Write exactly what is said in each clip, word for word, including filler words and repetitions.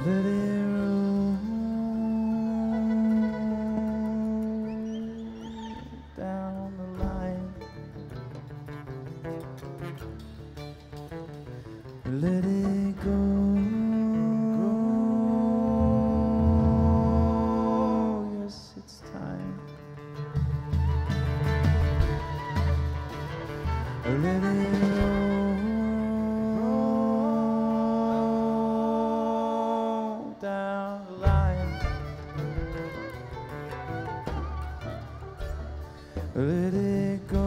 Let it roll down the line. Let it go. Yes, it's time. Let it roll down the line. Let it go.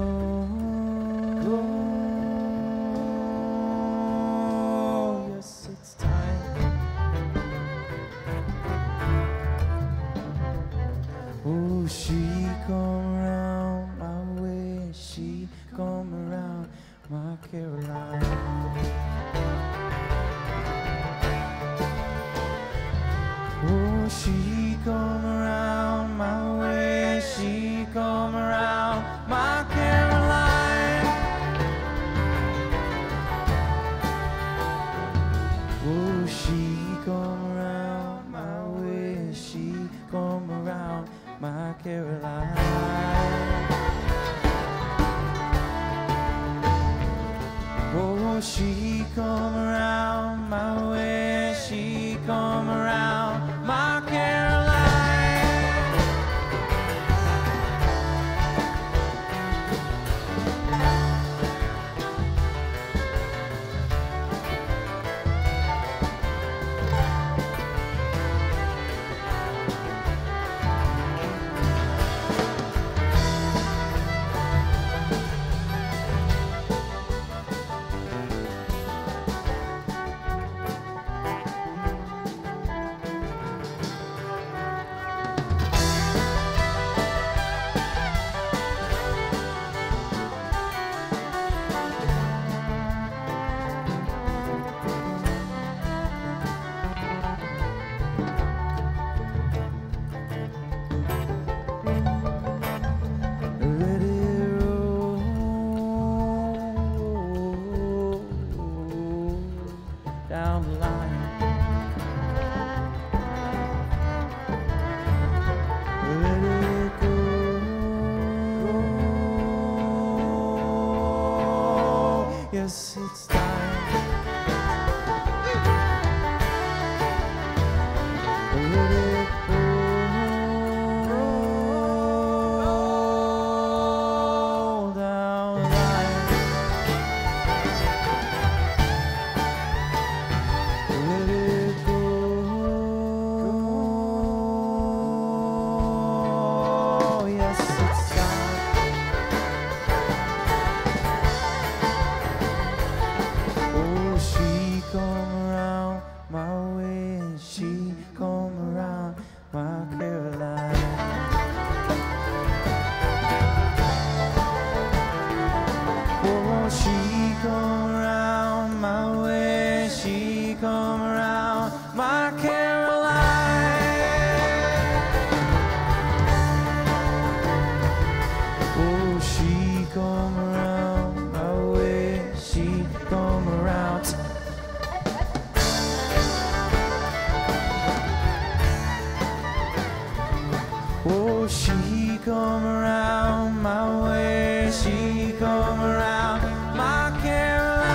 Yes, it's time. Oh, she come around my way. She come around my Caroline. Oh, she come around my way. She come around my Caroline. Oh, she come around my way. She come around my Caroline. Oh, she come around my way. She come around my Caroline. Let it roll down the line. Let it go. Yes, it's time. Let it roll down the line. Let it go. Yes, it's time. Oh, she come around my way. She come around my Caroline. Oh, she come around my way. She come around my Caroline. Oh, she come around my way. She come around. Oh, she come around my way. She come around my Caroline.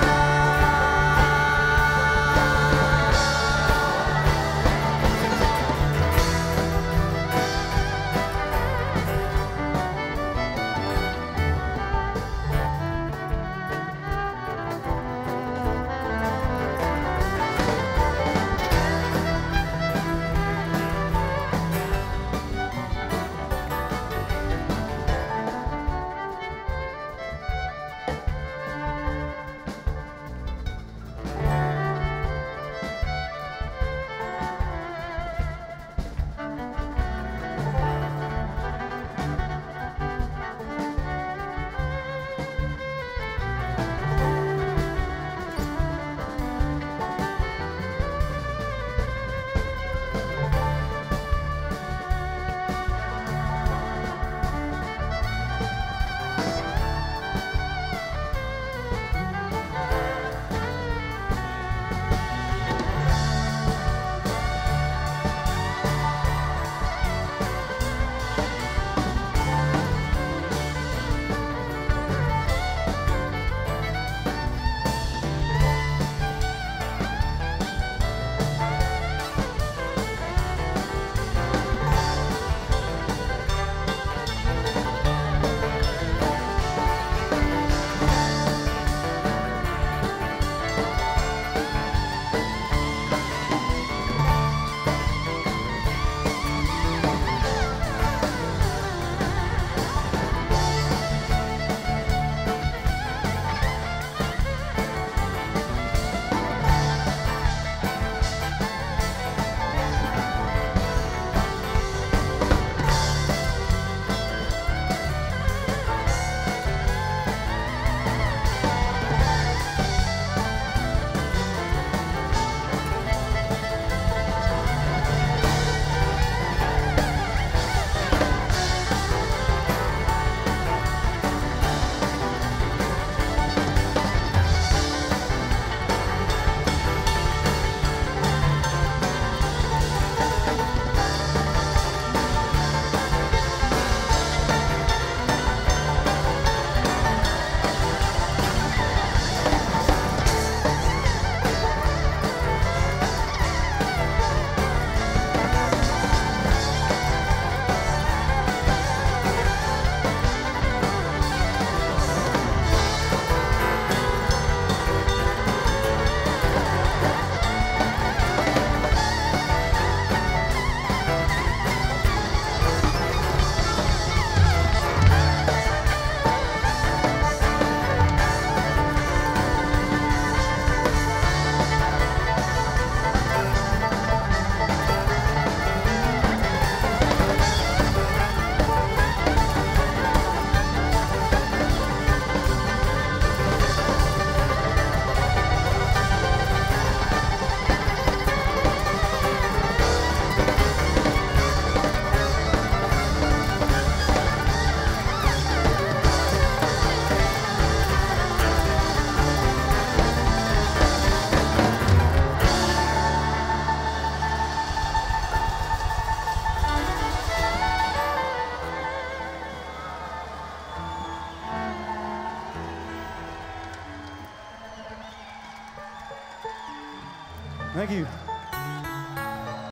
Thank you.